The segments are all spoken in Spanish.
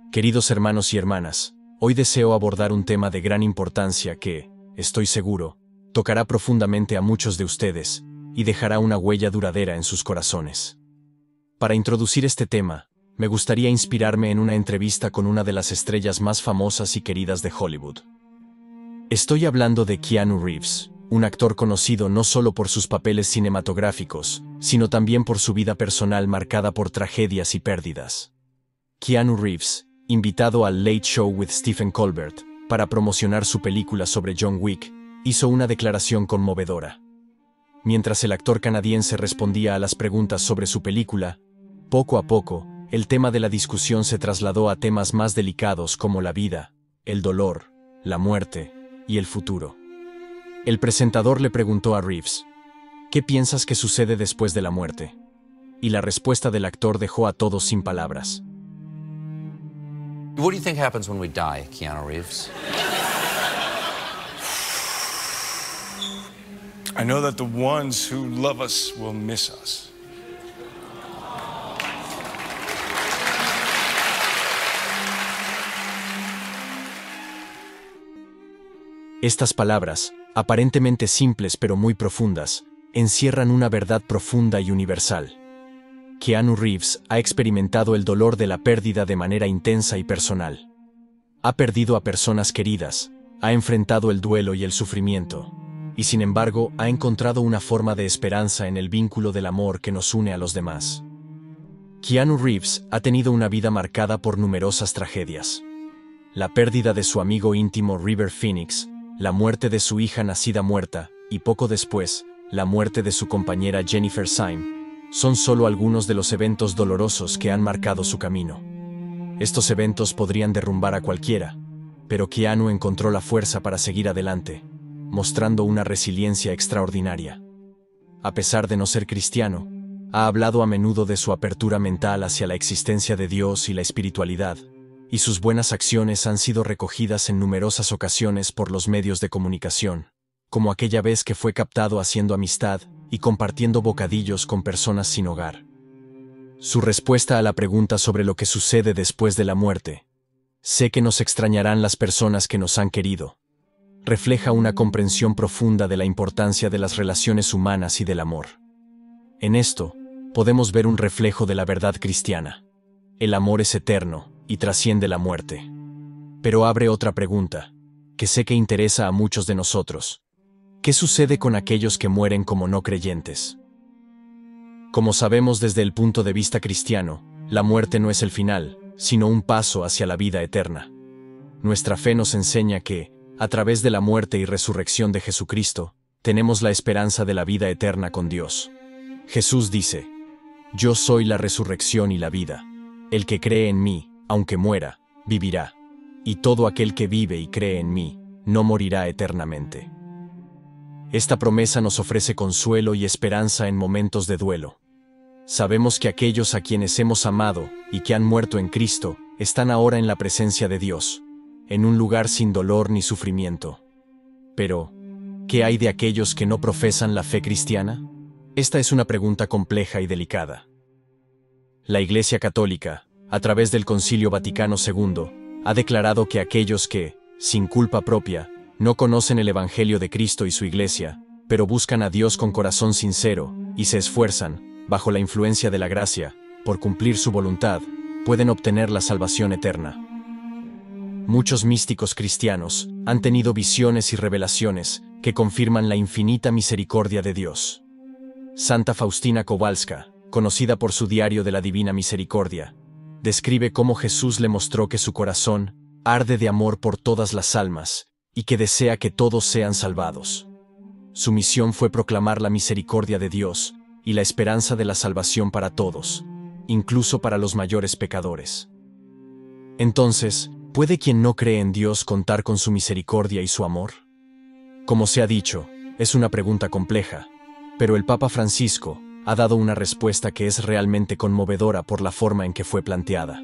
Queridos hermanos y hermanas, hoy deseo abordar un tema de gran importancia que, estoy seguro, tocará profundamente a muchos de ustedes y dejará una huella duradera en sus corazones. Para introducir este tema, me gustaría inspirarme en una entrevista con una de las estrellas más famosas y queridas de Hollywood. Estoy hablando de Keanu Reeves, un actor conocido no solo por sus papeles cinematográficos, sino también por su vida personal marcada por tragedias y pérdidas. Keanu Reeves, invitado al Late Show with Stephen Colbert para promocionar su película sobre John Wick, hizo una declaración conmovedora. Mientras el actor canadiense respondía a las preguntas sobre su película, poco a poco, el tema de la discusión se trasladó a temas más delicados como la vida, el dolor, la muerte y el futuro. El presentador le preguntó a Reeves, ¿qué piensas que sucede después de la muerte? Y la respuesta del actor dejó a todos sin palabras. What do you think happens when we die, Keanu Reeves? I know that the ones who love us will miss us. Estas palabras, aparentemente simples pero muy profundas, encierran una verdad profunda y universal. Keanu Reeves ha experimentado el dolor de la pérdida de manera intensa y personal. Ha perdido a personas queridas, ha enfrentado el duelo y el sufrimiento, y sin embargo ha encontrado una forma de esperanza en el vínculo del amor que nos une a los demás. Keanu Reeves ha tenido una vida marcada por numerosas tragedias. La pérdida de su amigo íntimo River Phoenix, la muerte de su hija nacida muerta, y poco después, la muerte de su compañera Jennifer Syme, son solo algunos de los eventos dolorosos que han marcado su camino. Estos eventos podrían derrumbar a cualquiera, pero Keanu encontró la fuerza para seguir adelante, mostrando una resiliencia extraordinaria. A pesar de no ser cristiano, ha hablado a menudo de su apertura mental hacia la existencia de Dios y la espiritualidad, y sus buenas acciones han sido recogidas en numerosas ocasiones por los medios de comunicación, como aquella vez que fue captado haciendo amistad y compartiendo bocadillos con personas sin hogar. Su respuesta a la pregunta sobre lo que sucede después de la muerte, sé que nos extrañarán las personas que nos han querido, refleja una comprensión profunda de la importancia de las relaciones humanas y del amor. En esto, podemos ver un reflejo de la verdad cristiana. El amor es eterno y trasciende la muerte. Pero abre otra pregunta, que sé que interesa a muchos de nosotros. ¿Qué sucede con aquellos que mueren como no creyentes? Como sabemos desde el punto de vista cristiano, la muerte no es el final, sino un paso hacia la vida eterna. Nuestra fe nos enseña que, a través de la muerte y resurrección de Jesucristo, tenemos la esperanza de la vida eterna con Dios. Jesús dice, «Yo soy la resurrección y la vida. El que cree en mí, aunque muera, vivirá. Y todo aquel que vive y cree en mí, no morirá eternamente». Esta promesa nos ofrece consuelo y esperanza en momentos de duelo. Sabemos que aquellos a quienes hemos amado y que han muerto en Cristo, están ahora en la presencia de Dios, en un lugar sin dolor ni sufrimiento. Pero, ¿qué hay de aquellos que no profesan la fe cristiana? Esta es una pregunta compleja y delicada. La Iglesia Católica, a través del Concilio Vaticano II, ha declarado que aquellos que, sin culpa propia, no conocen el Evangelio de Cristo y su Iglesia, pero buscan a Dios con corazón sincero, y se esfuerzan, bajo la influencia de la gracia, por cumplir su voluntad, pueden obtener la salvación eterna. Muchos místicos cristianos han tenido visiones y revelaciones que confirman la infinita misericordia de Dios. Santa Faustina Kowalska, conocida por su Diario de la Divina Misericordia, describe cómo Jesús le mostró que su corazón arde de amor por todas las almas, y que desea que todos sean salvados. Su misión fue proclamar la misericordia de Dios y la esperanza de la salvación para todos, incluso para los mayores pecadores. Entonces, ¿puede quien no cree en Dios contar con su misericordia y su amor? Como se ha dicho, es una pregunta compleja, pero el Papa Francisco ha dado una respuesta que es realmente conmovedora por la forma en que fue planteada.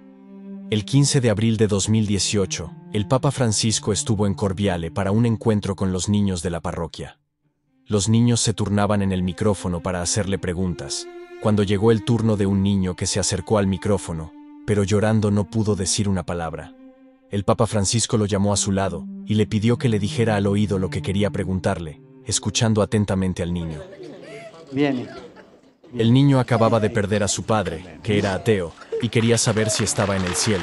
El 15 de abril de 2018, el Papa Francisco estuvo en Corviale para un encuentro con los niños de la parroquia. Los niños se turnaban en el micrófono para hacerle preguntas. Cuando llegó el turno de un niño que se acercó al micrófono, pero llorando no pudo decir una palabra. El Papa Francisco lo llamó a su lado y le pidió que le dijera al oído lo que quería preguntarle, escuchando atentamente al niño. Viene. El niño acababa de perder a su padre, que era ateo, y quería saber si estaba en el cielo.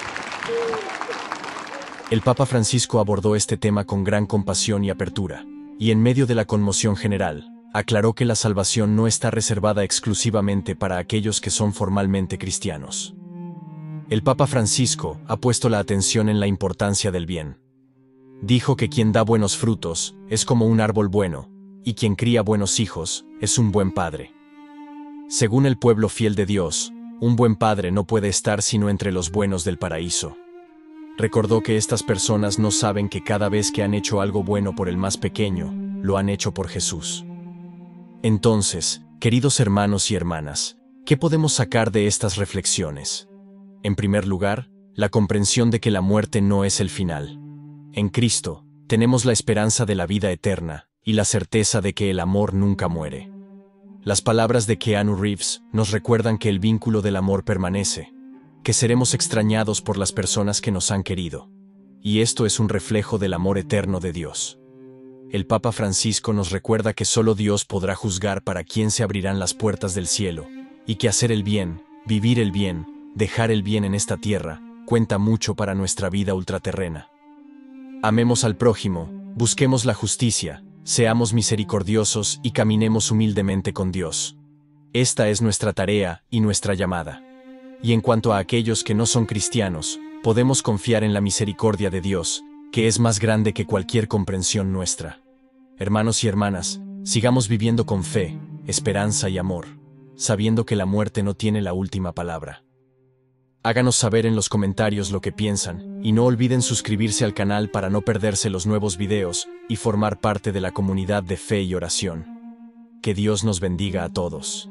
El Papa Francisco abordó este tema con gran compasión y apertura, y en medio de la conmoción general, aclaró que la salvación no está reservada exclusivamente para aquellos que son formalmente cristianos. El Papa Francisco ha puesto la atención en la importancia del bien. Dijo que quien da buenos frutos es como un árbol bueno, y quien cría buenos hijos es un buen padre. Según el pueblo fiel de Dios, un buen padre no puede estar sino entre los buenos del paraíso. Recordó que estas personas no saben que cada vez que han hecho algo bueno por el más pequeño, lo han hecho por Jesús. Entonces, queridos hermanos y hermanas, ¿qué podemos sacar de estas reflexiones? En primer lugar, la comprensión de que la muerte no es el final. En Cristo, tenemos la esperanza de la vida eterna y la certeza de que el amor nunca muere. Las palabras de Keanu Reeves nos recuerdan que el vínculo del amor permanece, que seremos extrañados por las personas que nos han querido, y esto es un reflejo del amor eterno de Dios. El Papa Francisco nos recuerda que solo Dios podrá juzgar para quién se abrirán las puertas del cielo, y que hacer el bien, vivir el bien, dejar el bien en esta tierra, cuenta mucho para nuestra vida ultraterrena. Amemos al prójimo, busquemos la justicia, seamos misericordiosos y caminemos humildemente con Dios. Esta es nuestra tarea y nuestra llamada. Y en cuanto a aquellos que no son cristianos, podemos confiar en la misericordia de Dios, que es más grande que cualquier comprensión nuestra. Hermanos y hermanas, sigamos viviendo con fe, esperanza y amor, sabiendo que la muerte no tiene la última palabra. Háganos saber en los comentarios lo que piensan, y no olviden suscribirse al canal para no perderse los nuevos videos y formar parte de la comunidad de fe y oración. Que Dios nos bendiga a todos.